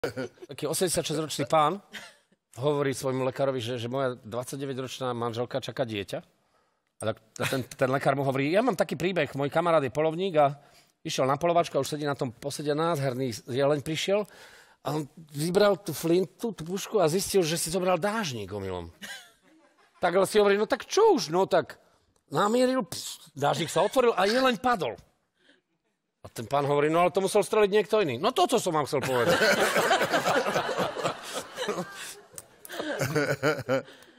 Taký 86-ročný pán hovorí svojmu lekárovi, že moja 29-ročná manželka čaká dieťa. A ten lekár mu hovorí, ja mám taký príbeh, môj kamarát je polovník a išiel na polovačku a už sedí na tom posede, nádherný jeleň prišiel a on vybral tú flintu, tú pušku a zistil, že si zobral dážnik omylom. Tak si hovorí, no tak čo už, no tak namieril, dážnik sa otvoril a jeleň padol. A ten pán hovorí, no ale to musel streliť niekto iný. No toto som vám chcel povedať.